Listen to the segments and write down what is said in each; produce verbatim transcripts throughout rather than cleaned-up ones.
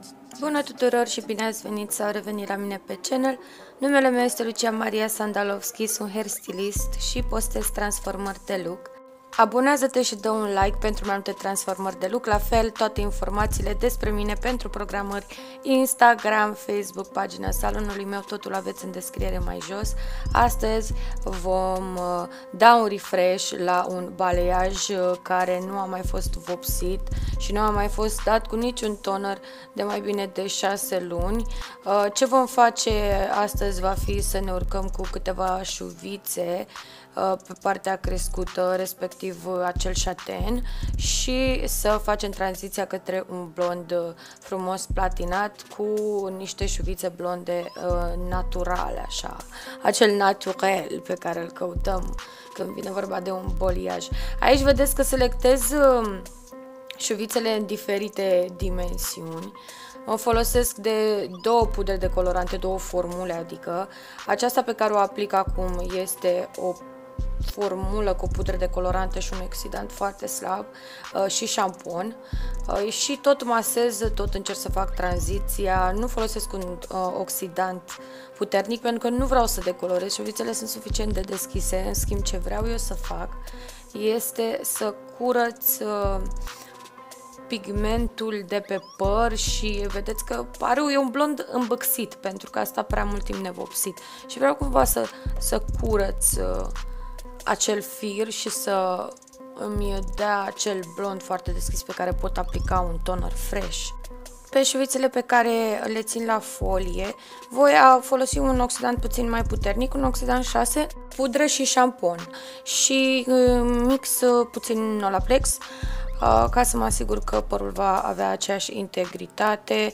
Bună tuturor și bine ați venit sau revenit la mine pe channel. Numele meu este Lucia Maria Sandalovski, sunt hairstylist și postez transformări de look. Abonează-te și dă un like pentru mai multe transformări de look, la fel toate informațiile despre mine pentru programări Instagram, Facebook, pagina salonului meu, totul aveți în descriere mai jos. Astăzi vom uh, da un refresh la un baleiaj uh, care nu a mai fost vopsit și nu a mai fost dat cu niciun toner de mai bine de șase luni. Uh, ce vom face astăzi va fi să ne urcăm cu câteva șuvițe pe partea crescută, respectiv acel șaten, și să facem tranziția către un blond frumos platinat cu niște șuvițe blonde uh, naturale, așa, acel naturel pe care îl căutăm când vine vorba de un boliaj. Aici vedeți că selectez uh, șuvițele în diferite dimensiuni. Mă folosesc de două pudre de colorante, două formule, adică aceasta pe care o aplic acum este o formulă cu pudre de colorante și un oxidant foarte slab uh, și șampon uh, și tot masez, tot încerc să fac tranziția. Nu folosesc un uh, oxidant puternic pentru că nu vreau să decolorez, șuvițele sunt suficient de deschise. În schimb, ce vreau eu să fac este să curăț uh, pigmentul de pe păr și vedeți că părul e un blond îmbăxit pentru că a stat prea mult timp nevopsit și vreau cumva să, să curăț uh, acel fir și să îmi dea acel blond foarte deschis pe care pot aplica un toner fresh. Pe șuvițele pe care le țin la folie voi folosi un oxidant puțin mai puternic, un oxidant șase, pudră și șampon și mix puțin Olaplex ca să mă asigur că părul va avea aceeași integritate.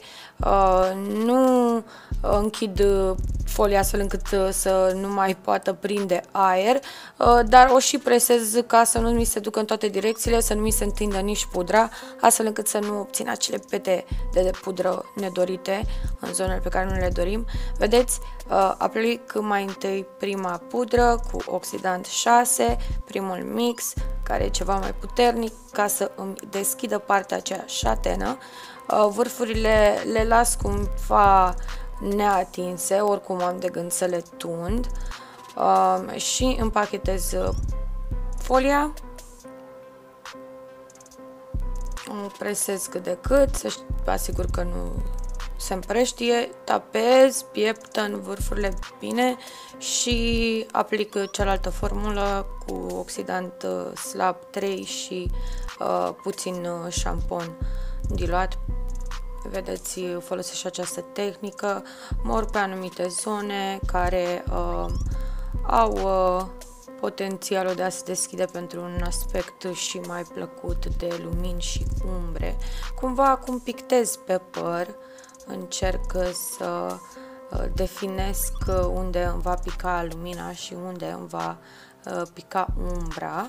Nu închid folia astfel încât să nu mai poată prinde aer, dar o și presez ca să nu mi se ducă în toate direcțiile, să nu mi se întindă nici pudra, astfel încât să nu obțin acele pete de pudră nedorite în zonele pe care nu le dorim. Vedeți, aplic mai întâi prima pudră cu oxidant șase, primul mix, care e ceva mai puternic, ca să îmi deschidă partea aceea șatenă. Vârfurile le las cumva neatinse, oricum am de gând să le tund și împachetez folia. O presez cât de cât, să asigur că nu se împrăștie, tapez, pieptăn vârfurile bine și aplic cealaltă formulă cu oxidant slab trei și uh, puțin șampon diluat. Vedeți, folosesc și această tehnică, mor pe anumite zone care uh, au uh, potențialul de a se deschide pentru un aspect și mai plăcut de lumini și umbre. Cumva acum pictez pe păr, încerc să definesc unde îmi va pica lumina și unde îmi va pica umbra.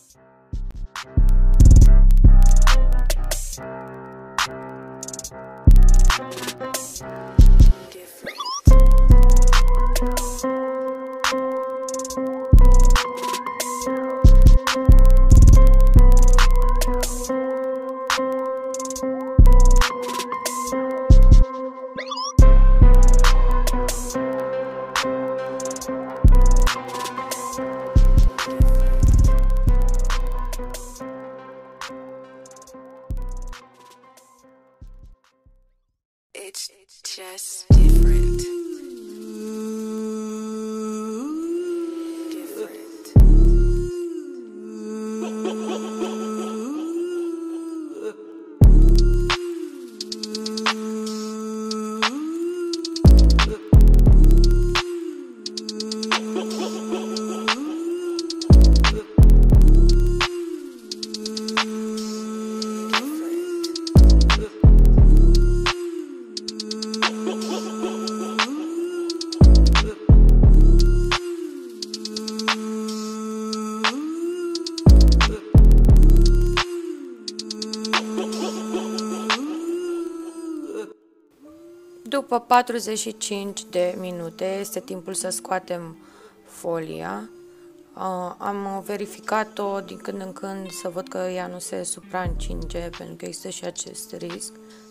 It's just different. După patruzeci și cinci de minute este timpul să scoatem folia. Uh, am verificat-o din când în când să văd că ea nu se supraîncinge, pentru că există și acest risc.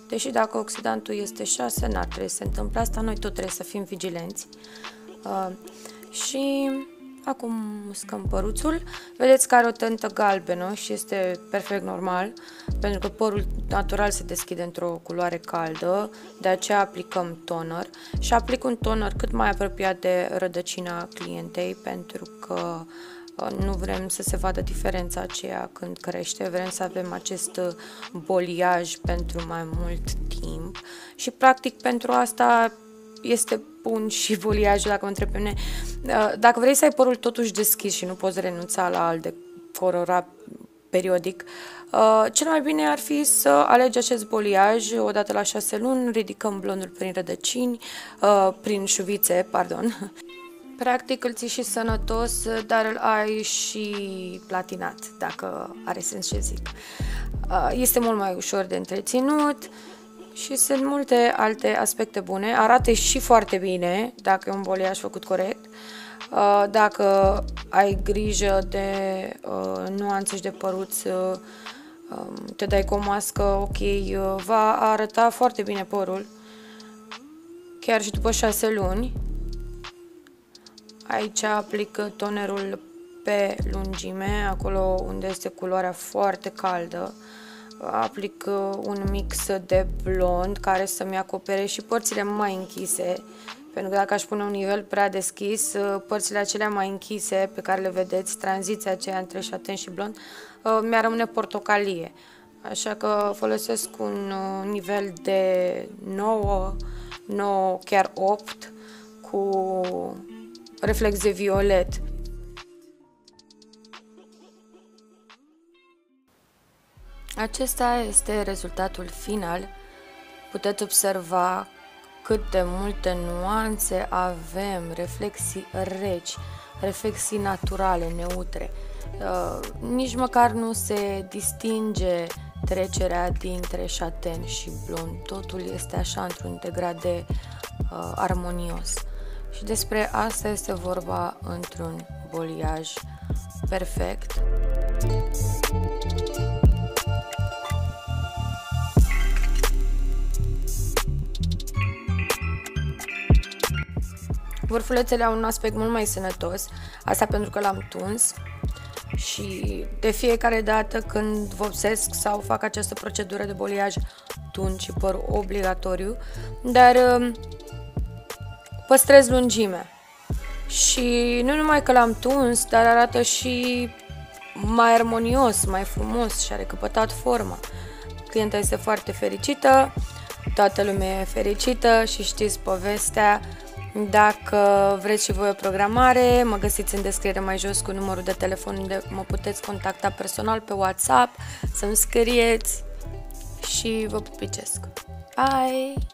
Deși dacă oxidantul este șase, n-ar trebui să se întâmple asta, noi tot trebuie să fim vigilenți. Uh, și acum uscăm păruțul. Vedeți că are o tentă galbenă și este perfect normal, pentru că părul natural se deschide într-o culoare caldă, de aceea aplicăm toner și aplic un toner cât mai apropiat de rădăcina clientei, pentru că nu vrem să se vadă diferența aceea când crește, vrem să avem acest boliaj pentru mai mult timp și practic pentru asta este bun și boliajul, dacă mă întreb pe mine. Dacă vrei să ai părul totuși deschis și nu poți renunța la al decolora periodic, cel mai bine ar fi să alegi acest boliaj odată la șase luni, ridicăm blondul prin rădăcini, prin șuvițe, pardon. Practic îl ții și sănătos, dar îl ai și platinat, dacă are sens ce zic. Este mult mai ușor de întreținut și sunt multe alte aspecte bune. Arată și foarte bine dacă e un boliaj făcut corect. Dacă ai grijă de nuanțe și de păruț, te dai cu o mască, ok, va arăta foarte bine părul, chiar și după șase luni. Aici aplic tonerul pe lungime, acolo unde este culoarea foarte caldă. Aplic un mix de blond care să-mi acopere și părțile mai închise, pentru că dacă aș pune un nivel prea deschis, părțile acelea mai închise pe care le vedeți, tranziția aceea între șaten și blond, mi-ar rămâne portocalie. Așa că folosesc un nivel de nouă, nouă, chiar opt, cu reflex de violet. Acesta este rezultatul final. Puteți observa cât de multe nuanțe avem, reflexii reci, reflexii naturale, neutre. Uh, nici măcar nu se distinge trecerea dintre șaten și blond. Totul este așa într-un integrat de uh, armonios. Și despre asta este vorba într-un boliaj perfect. Vârfulețele au un aspect mult mai sănătos, asta pentru că l-am tuns și de fiecare dată când vopsesc sau fac această procedură de boliaj, tun și păr obligatoriu, dar păstrez lungimea. Și nu numai că l-am tuns, dar arată și mai armonios, mai frumos și a recăpătat forma. Clienta este foarte fericită, toată lumea e fericită și știți povestea. Dacă vreți și voi o programare, mă găsiți în descriere mai jos cu numărul de telefon unde mă puteți contacta personal pe WhatsApp, să-mi scrieți și vă pupicesc. Bye!